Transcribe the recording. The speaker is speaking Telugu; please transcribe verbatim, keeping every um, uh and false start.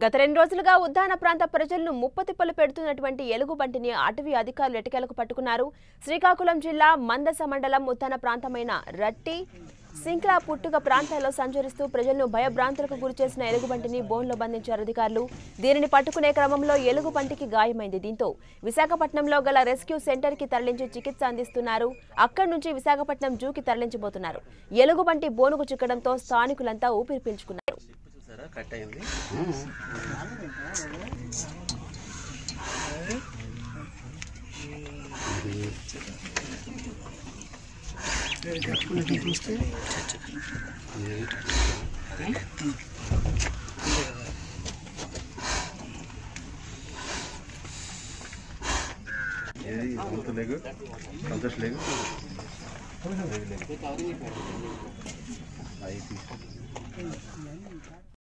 గత రెండు రోజులుగా ఉద్దాన ప్రాంత ప్రజలను ముప్పతిప్పలు పెడుతున్నటువంటి ఎలుగుబంటిని అటవీ అధికారులు ఎటకేలకు పట్టుకున్నారు. శ్రీకాకుళం జిల్లా మందస మండలం ఉద్దాన ప్రాంతమైన రట్టి సింక్లా పుట్టుక ప్రాంతాల్లో సంచరిస్తూ ప్రజలను భయభ్రాంతులకు గురిచేసిన ఎలుగుబంటిని బోన్లో బంధించారు అధికారులు. దీనిని పట్టుకునే క్రమంలో ఎలుగుబంటికి గాయమైంది. దీంతో విశాఖపట్నంలో గల రెస్క్యూ సెంటర్ కి తరలించి చికిత్స అందిస్తున్నారు. అక్కడి నుంచి విశాఖపట్నం జూకి తరలించబోతున్నారు. ఎలుగుబంటి బోనుకు చిక్కడంతో స్థానికులంతా ఊపిరి పీల్చుకున్నారు. लेगो संतोष लेगो आई